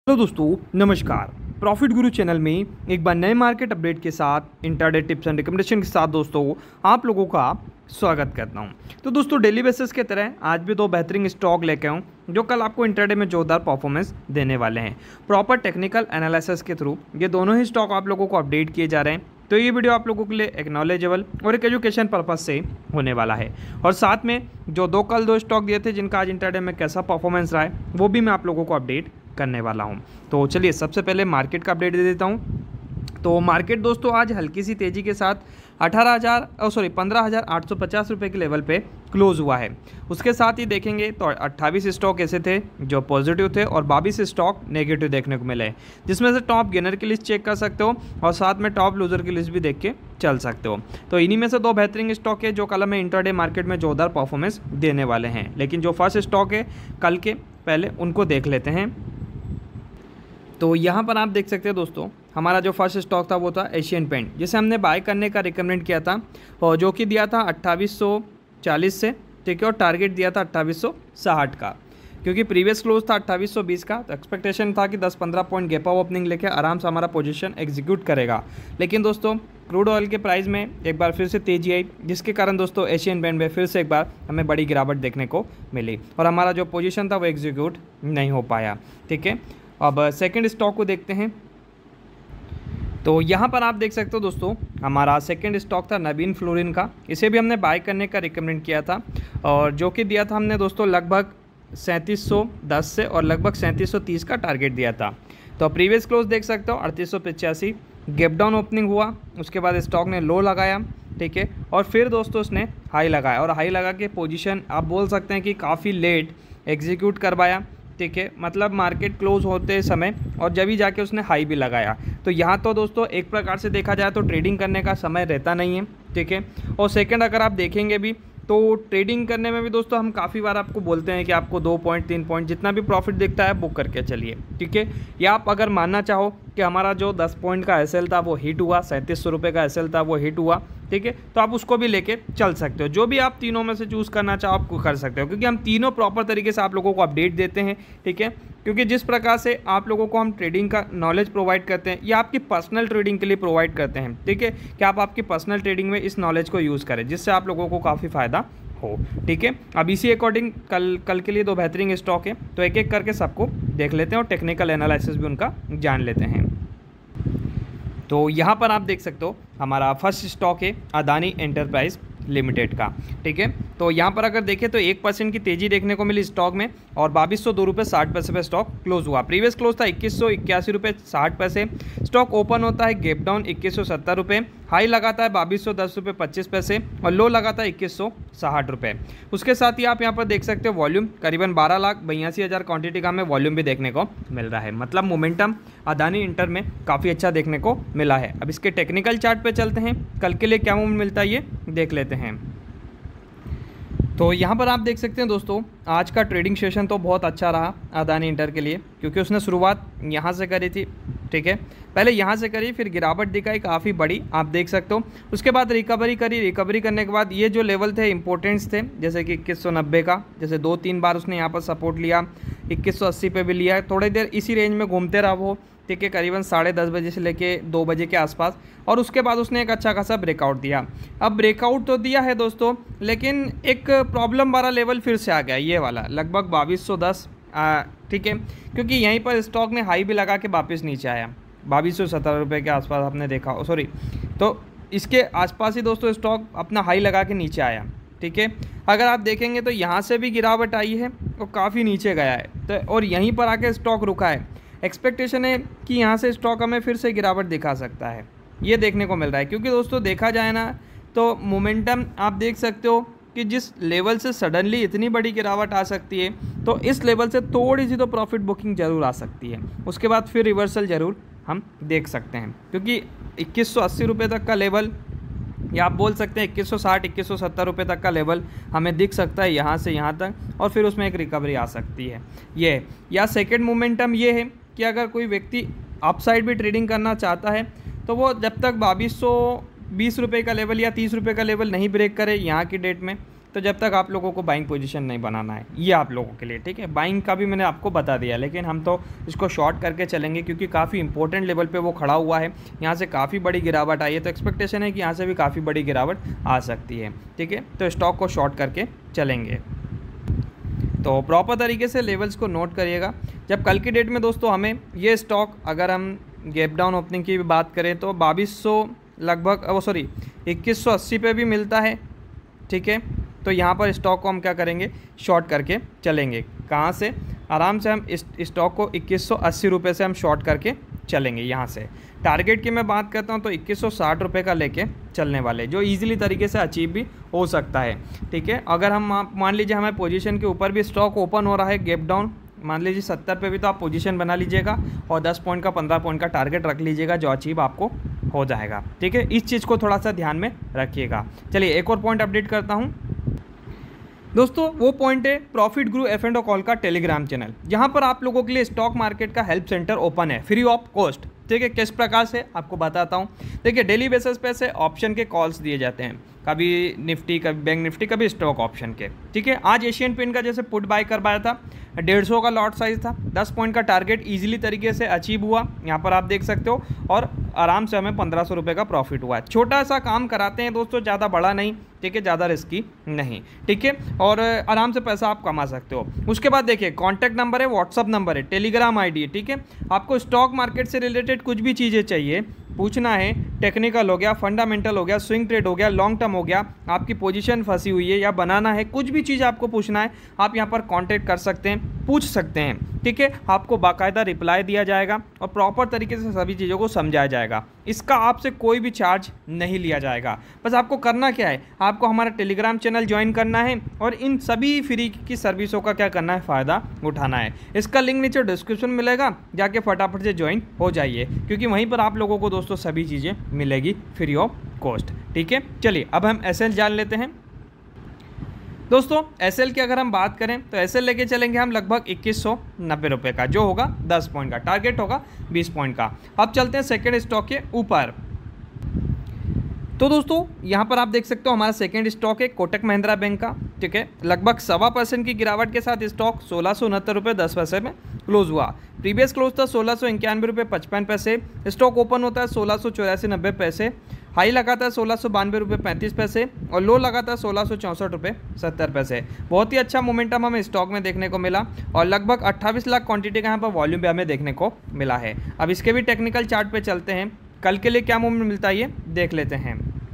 Hello दोस्तों, नमस्कार। Profit गुरु channel में एक बार नए मार्केट अपडेट के साथ इंट्राडे टिप्स एंड रिकमेंडेशन के साथ दोस्तों आप लोगों का स्वागत करता हूं। तो दोस्तों डेली बेसिस की तरह आज भी दो बेहतरीन स्टॉक लेके आऊँ जो कल आपको इंट्राडे में जोरदार परफॉर्मेंस देने वाले हैं। प्रॉपर टेक्निकल एनालिसिस के थ्रू ये दोनों ही स्टॉक आप लोगों को अपडेट किए जा रहे हैं। तो ये वीडियो आप लोगों के लिए एक नॉलेजेबल और एक एजुकेशन पर्पज से होने वाला है। और साथ में जो कल दो स्टॉक दिए थे जिनका आज इंट्राडे में कैसा परफॉर्मेंस रहा है वो भी मैं आप लोगों को अपडेट करने वाला हूं। तो चलिए सबसे पहले मार्केट का अपडेट दे देता हूं। तो मार्केट दोस्तों आज हल्की सी तेज़ी के साथ 15,850 रुपये के लेवल पे क्लोज हुआ है। उसके साथ ही देखेंगे तो 28 स्टॉक ऐसे थे जो पॉजिटिव थे और 22 स्टॉक नेगेटिव देखने को मिले, जिसमें से टॉप गेनर की लिस्ट चेक कर सकते हो और साथ में टॉप लूजर की लिस्ट भी देख के चल सकते हो। तो इन्हीं में से दो बेहतरीन स्टॉक है जो कल हमें इंट्राडे मार्केट में जोरदार परफॉर्मेंस देने वाले हैं। लेकिन जो फर्स्ट स्टॉक है कल के पहले उनको देख लेते हैं। तो यहाँ पर आप देख सकते हैं दोस्तों, हमारा जो फर्स्ट स्टॉक था वो था एशियन पेंट, जिसे हमने बाय करने का रिकमेंड किया था और जो कि दिया था 2840 से, ठीक है, और टारगेट दिया था 2860 का, क्योंकि प्रीवियस क्लोज था 2820 का। तो एक्सपेक्टेशन था कि 10-15 पॉइंट गैप अप ओपनिंग लेके आराम से हमारा पोजीशन एग्जीक्यूट करेगा। लेकिन दोस्तों क्रूड ऑयल के प्राइस में एक बार फिर से तेजी आई, जिसके कारण दोस्तों एशियन पेंट में फिर से एक बार हमें बड़ी गिरावट देखने को मिली और हमारा जो पोजीशन था वो एग्जीक्यूट नहीं हो पाया। ठीक है, अब सेकंड स्टॉक को देखते हैं। तो यहाँ पर आप देख सकते हो दोस्तों, हमारा सेकंड स्टॉक था नवीन फ्लोरिन का। इसे भी हमने बाय करने का रिकमेंड किया था और जो कि दिया था हमने दोस्तों लगभग 3710 से और लगभग 3730 का टारगेट दिया था। तो प्रीवियस क्लोज देख सकते हो 3885, गैप डाउन ओपनिंग हुआ, उसके बाद स्टॉक ने लो लगाया, ठीक है, और फिर दोस्तों उसने हाई लगाया और हाई लगा के पोजीशन आप बोल सकते हैं कि काफ़ी लेट एग्जीक्यूट करवाया। ठीक है, मतलब मार्केट क्लोज होते समय और जब ही जाके उसने हाई भी लगाया। तो यहाँ तो दोस्तों एक प्रकार से देखा जाए तो ट्रेडिंग करने का समय रहता नहीं है। ठीक है, और सेकंड अगर आप देखेंगे भी तो ट्रेडिंग करने में भी दोस्तों हम काफ़ी बार आपको बोलते हैं कि आपको 2 पॉइंट 3 पॉइंट जितना भी प्रॉफिट दिखता है बुक करके चलिए। ठीक है, या आप अगर मानना चाहो कि हमारा जो 10 पॉइंट का एसएल था वो हिट हुआ, 3700 रुपये का एसएल था वो हिट हुआ, ठीक है, तो आप उसको भी लेके चल सकते हो। जो भी आप तीनों में से चूज़ करना चाहो आप कर सकते हो, क्योंकि हम तीनों प्रॉपर तरीके से आप लोगों को अपडेट देते हैं। ठीक है, क्योंकि जिस प्रकार से आप लोगों को हम ट्रेडिंग का नॉलेज प्रोवाइड करते हैं या आपकी पर्सनल ट्रेडिंग के लिए प्रोवाइड करते हैं, ठीक है, कि आप आपकी पर्सनल ट्रेडिंग में इस नॉलेज को यूज़ करें जिससे आप लोगों को काफ़ी फ़ायदा हो। ठीक है, अब इसी अकॉर्डिंग कल के लिए दो बेहतरीन स्टॉक है, तो एक एक करके सबको देख लेते हैं और टेक्निकल एनालिसिस भी उनका जान लेते हैं। तो यहाँ पर आप देख सकते हो हमारा फर्स्ट स्टॉक है अदानी एंटरप्राइज लिमिटेड का। ठीक है, तो यहाँ पर अगर देखें तो 1% की तेज़ी देखने को मिली स्टॉक में और 2202 रुपये 60 पैसे पे स्टॉक क्लोज हुआ। प्रीवियस क्लोज था 2181 रुपये 60 पैसे। स्टॉक ओपन होता है गैप डाउन 2170 रुपये, हाई लगाता है 2210 रुपये 25 पैसे और लो लगाता है 2160 रुपये। उसके साथ ही आप यहाँ पर देख सकते हो वॉल्यूम करीबन 12,82,000 क्वांटिटी का हमें वॉल्यूम भी देखने को मिल रहा है। मतलब मोमेंटम अदानी इंटर में काफ़ी अच्छा देखने को मिला है। अब इसके टेक्निकल चार्ट पे चलते हैं, कल के लिए क्या मूवमेंट मिलता है ये देख लेते हैं। तो यहाँ पर आप देख सकते हैं दोस्तों, आज का ट्रेडिंग सेशन तो बहुत अच्छा रहा अदानी इंटर के लिए, क्योंकि उसने शुरुआत यहाँ से करी थी। ठीक है, पहले यहाँ से करी, फिर गिरावट दिखाई काफ़ी बड़ी, आप देख सकते हो। उसके बाद रिकवरी करी, रिकवरी करने के बाद ये जो लेवल थे इंपॉर्टेंट्स थे, जैसे कि 2190 का, जैसे 2-3 बार उसने यहाँ पर सपोर्ट लिया, 2180 पे भी लिया है, थोड़ी देर इसी रेंज में घूमते रहा वो। ठीक है, करीबन 10:30 बजे से लेके 2 बजे के आसपास, और उसके बाद उसने एक अच्छा खासा ब्रेकआउट दिया। अब ब्रेकआउट तो दिया है दोस्तों, लेकिन एक प्रॉब्लम वाला लेवल फिर से आ गया, ये वाला लगभग 2210। ठीक है, क्योंकि यहीं पर स्टॉक ने हाई भी लगा के वापस नीचे आया 2217 रुपये के आसपास आपने देखा, सॉरी, तो इसके आसपास ही दोस्तों स्टॉक अपना हाई लगा के नीचे आया। ठीक है, अगर आप देखेंगे तो यहाँ से भी गिरावट आई है और काफ़ी नीचे गया है, तो और यहीं पर आके स्टॉक रुका है। एक्सपेक्टेशन है कि यहाँ से स्टॉक हमें फिर से गिरावट दिखा सकता है, ये देखने को मिल रहा है। क्योंकि दोस्तों देखा जाए ना तो मोमेंटम आप देख सकते हो कि जिस लेवल से सडनली इतनी बड़ी गिरावट आ सकती है, तो इस लेवल से थोड़ी सी तो प्रॉफिट बुकिंग ज़रूर आ सकती है। उसके बाद फिर रिवर्सल ज़रूर हम देख सकते हैं, क्योंकि 2180 रुपये तक का लेवल, या आप बोल सकते हैं 2160 2170 रुपये तक का लेवल हमें दिख सकता है यहाँ से यहाँ तक, और फिर उसमें एक रिकवरी आ सकती है। ये या सेकेंड मोमेंटम ये है कि अगर कोई व्यक्ति अपसाइड भी ट्रेडिंग करना चाहता है तो वो जब तक 2220 रुपये का लेवल या 30 रुपये का लेवल नहीं ब्रेक करे यहाँ की डेट में, तो जब तक आप लोगों को बाइंग पोजीशन नहीं बनाना है, ये आप लोगों के लिए, ठीक है। बाइंग का भी मैंने आपको बता दिया, लेकिन हम तो इसको शॉर्ट करके चलेंगे क्योंकि काफ़ी इंपॉर्टेंट लेवल पे वो खड़ा हुआ है। यहाँ से काफ़ी बड़ी गिरावट आई है, तो एक्सपेक्टेशन है कि यहाँ से भी काफ़ी बड़ी गिरावट आ सकती है, ठीक है। तो स्टॉक को शॉर्ट करके चलेंगे। तो प्रॉपर तरीके से लेवल्स को नोट करिएगा। जब कल की डेट में दोस्तों हमें ये स्टॉक, अगर हम गैप डाउन ओपनिंग की भी बात करें तो 2200 लगभग, 2180 पे भी मिलता है, ठीक है। तो यहाँ पर स्टॉक को हम क्या करेंगे, शॉर्ट करके चलेंगे। कहाँ से? आराम से हम इस स्टॉक को 2180 रुपये से हम शॉर्ट करके चलेंगे। यहाँ से टारगेट की मैं बात करता हूँ तो 2160 रुपये का लेके चलने वाले, जो ईजिली तरीके से अचीव भी हो सकता है, ठीक है। अगर हम मान लीजिए हमारे पोजीशन के ऊपर भी स्टॉक ओपन हो रहा है गैप डाउन, मान लीजिए 70 पे भी, तो आप पोजीशन बना लीजिएगा और 10 पॉइंट का 15 पॉइंट का टारगेट रख लीजिएगा, जो अचीव आपको हो जाएगा, ठीक है। इस चीज़ को थोड़ा सा ध्यान में रखिएगा। चलिए एक और पॉइंट अपडेट करता हूँ दोस्तों। वो पॉइंट है प्रॉफिट गुरु F&O कॉल का टेलीग्राम चैनल। यहाँ पर आप लोगों के लिए स्टॉक मार्केट का हेल्प सेंटर ओपन है, फ्री ऑफ कॉस्ट, ठीक है। किस प्रकार से आपको बताता हूँ। देखिए डेली बेसिस पे से ऑप्शन के कॉल्स दिए जाते हैं, कभी निफ्टी, कभी बैंक निफ्टी, कभी स्टॉक ऑप्शन के, ठीक है। आज एशियन पेंट का जैसे पुट बाय करवाया था, 150 का लॉट साइज था, 10 पॉइंट का टारगेट इजीली तरीके से अचीव हुआ, यहाँ पर आप देख सकते हो, और आराम से हमें 1500 रुपये का प्रॉफिट हुआ है। छोटा सा काम कराते हैं दोस्तों, ज़्यादा बड़ा नहीं, ठीक है, ज़्यादा रिस्की नहीं, ठीक है, और आराम से पैसा आप कमा सकते हो। उसके बाद देखिए कॉन्टैक्ट नंबर है, व्हाट्सअप नंबर है, टेलीग्राम आईडी है, ठीक है। आपको स्टॉक मार्केट से रिलेटेड कुछ भी चीज़ें चाहिए, पूछना है, टेक्निकल हो गया, फंडामेंटल हो गया, स्विंग ट्रेड हो गया, लॉन्ग टर्म हो गया, आपकी पोजीशन फंसी हुई है या बनाना है, कुछ भी चीज़ आपको पूछना है, आप यहाँ पर कांटेक्ट कर सकते हैं, पूछ सकते हैं, ठीक है। आपको बाकायदा रिप्लाई दिया जाएगा और प्रॉपर तरीके से सभी चीज़ों को समझाया जाएगा। इसका आपसे कोई भी चार्ज नहीं लिया जाएगा। बस आपको करना क्या है, आपको हमारा टेलीग्राम चैनल ज्वाइन करना है और इन सभी फ्री की सर्विसों का क्या करना है, फ़ायदा उठाना है। इसका लिंक नीचे डिस्क्रिप्शन मिलेगा, जाके फटाफट से ज्वाइन हो जाइए, क्योंकि वहीं पर आप लोगों को दोस्तों सभी चीज़ें मिलेगी फ्री ऑफ कॉस्ट, ठीक है। चलिए अब हम SL जान लेते हैं दोस्तों। SL की अगर हम बात करें तो SL लेके चलेंगे हम लगभग 2190 रुपये का, जो होगा 10 पॉइंट का, टारगेट होगा 20 पॉइंट का। अब चलते हैं सेकेंड स्टॉक के ऊपर। तो दोस्तों यहाँ पर आप देख सकते हो हमारा सेकेंड स्टॉक है कोटक महिंद्रा बैंक का, ठीक है। लगभग 1.25% की गिरावट के साथ स्टॉक 1669 रुपये 10 पैसे में क्लोज हुआ। प्रीवियस क्लोज था 1691 रुपये 55 पैसे। स्टॉक ओपन होता है 1684.90 पैसे, हाई लगाता है 1692 रुपये 35 पैसे और लो लगाता है 1664 रुपये 70 पैसे। बहुत ही अच्छा मोमेंटम हमें स्टॉक में देखने को मिला और लगभग 28 लाख क्वांटिटी का यहाँ पर वॉल्यूम भी हमें देखने को मिला है। अब इसके भी टेक्निकल चार्ट पे चलते हैं, कल के लिए क्या मूवमेंट मिलता है ये देख लेते हैं।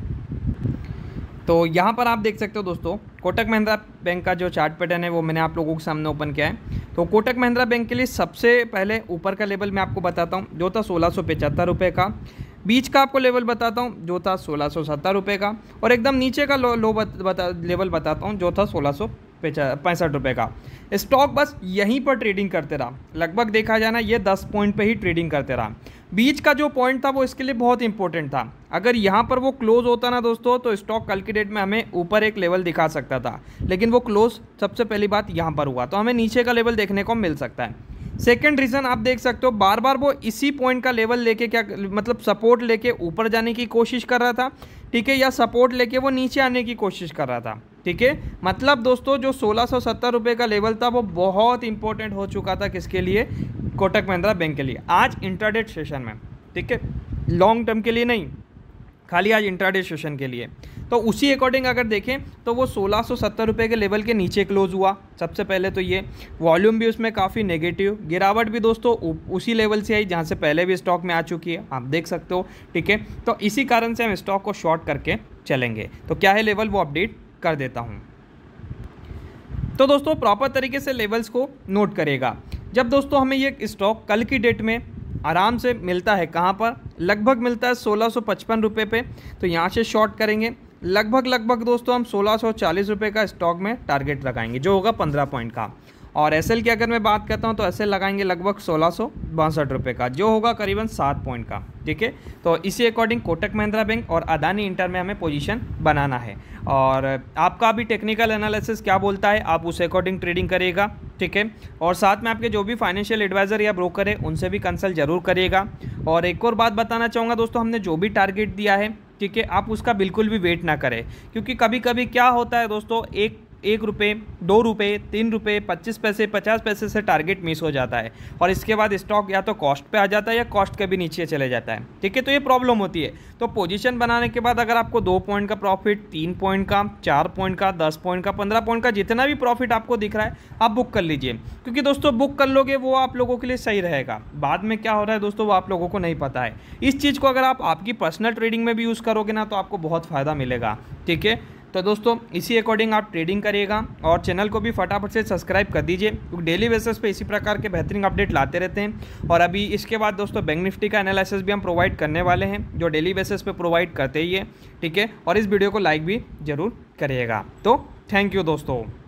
तो यहाँ पर आप देख सकते हो दोस्तों, कोटक महिंद्रा बैंक का जो चार्ट पैटर्न है वो मैंने आप लोगों के सामने ओपन किया है। तो कोटक महिंद्रा बैंक के लिए सबसे पहले ऊपर का लेवल मैं आपको बताता हूँ, जो था 1675 रुपये का। बीच का आपको लेवल बताता हूँ, जो था 1670 रुपये का, और एकदम नीचे का लेवल बताता हूँ, जो था 1665 रुपये का। स्टॉक बस यहीं पर ट्रेडिंग करते रहा, लगभग देखा जाए ना ये 10 पॉइंट पे ही ट्रेडिंग करते रहा। बीच का जो पॉइंट था वो इसके लिए बहुत इंपॉर्टेंट था। अगर यहाँ पर वो क्लोज होता ना दोस्तों, तो स्टॉक कल की डेट में हमें ऊपर एक लेवल दिखा सकता था, लेकिन वो क्लोज सबसे पहली बात यहाँ पर हुआ, तो हमें नीचे का लेवल देखने को मिल सकता है। सेकंड रीज़न आप देख सकते हो, बार बार वो इसी पॉइंट का लेवल लेके क्या मतलब सपोर्ट लेके ऊपर जाने की कोशिश कर रहा था, ठीक है, या सपोर्ट लेके वो नीचे आने की कोशिश कर रहा था, ठीक है। मतलब दोस्तों जो 1670 रुपये का लेवल था वो बहुत इंपॉर्टेंट हो चुका था, किसके लिए, कोटक महिंद्रा बैंक के लिए, आज इंट्राडे सेशन में, ठीक है, लॉन्ग टर्म के लिए नहीं, खाली आज इंट्राडे सेशन के लिए। तो उसी अकॉर्डिंग अगर देखें तो वो 1670 रुपये के लेवल के नीचे क्लोज हुआ सबसे पहले। तो ये वॉल्यूम भी उसमें काफ़ी नेगेटिव, गिरावट भी दोस्तों उसी लेवल से आई जहाँ से पहले भी स्टॉक में आ चुकी है, आप देख सकते हो, ठीक है। तो इसी कारण से हम स्टॉक को शॉर्ट करके चलेंगे। तो क्या है लेवल वो अपडेट कर देता हूँ। तो दोस्तों प्रॉपर तरीके से लेवल्स को नोट करेगा। जब दोस्तों हमें ये स्टॉक कल की डेट में आराम से मिलता है, कहाँ पर, लगभग मिलता है 1655 रुपये पे, तो यहाँ से शॉर्ट करेंगे। लगभग दोस्तों हम 1640 रुपये का स्टॉक में टारगेट लगाएंगे, जो होगा 15 पॉइंट का। और SL की अगर मैं बात करता हूँ तो SL लगाएंगे लगभग 1662 रुपये का, जो होगा करीबन 7 पॉइंट का, ठीक है। तो इसी अकॉर्डिंग कोटक महिंद्रा बैंक और अदानी इंटर में हमें पोजीशन बनाना है, और आपका भी टेक्निकल एनालिसिस क्या बोलता है आप उस अकॉर्डिंग ट्रेडिंग करिएगा, ठीक है। और साथ में आपके जो भी फाइनेंशियल एडवाइज़र या ब्रोकर है उनसे भी कंसल्ट जरूर करिएगा। और एक और बात बताना चाहूँगा दोस्तों, हमने जो भी टारगेट दिया है ठीक है, आप उसका बिल्कुल भी वेट ना करें, क्योंकि कभी कभी क्या होता है दोस्तों, एक रुपये, 2 रुपये, 3 रुपये, 25 पैसे, 50 पैसे से टारगेट मिस हो जाता है और इसके बाद स्टॉक या तो कॉस्ट पे आ जाता है या कॉस्ट के भी नीचे चले जाता है। ठीक है, तो ये प्रॉब्लम होती है। तो पोजीशन बनाने के बाद अगर आपको 2 पॉइंट का प्रॉफिट, 3 पॉइंट का, 4 पॉइंट का, 10 पॉइंट का, 15 पॉइंट का, जितना भी प्रॉफिट आपको दिख रहा है आप बुक कर लीजिए, क्योंकि दोस्तों बुक कर लोगे वो आप लोगों के लिए सही रहेगा। बाद में क्या हो रहा है दोस्तों वो आप लोगों को नहीं पता है। इस चीज़ को अगर आप आपकी पर्सनल ट्रेडिंग में भी यूज़ करोगे ना तो आपको बहुत फ़ायदा मिलेगा। ठीक है, तो दोस्तों इसी अकॉर्डिंग आप ट्रेडिंग करिएगा और चैनल को भी फटाफट से सब्सक्राइब कर दीजिए, क्योंकि डेली बेसिस पे इसी प्रकार के बेहतरीन अपडेट लाते रहते हैं। और अभी इसके बाद दोस्तों बैंक निफ्टी का एनालिसिस भी हम प्रोवाइड करने वाले हैं, जो डेली बेसिस पे प्रोवाइड करते ही है। ठीक है, और इस वीडियो को लाइक भी ज़रूर करिएगा। तो थैंक यू दोस्तों।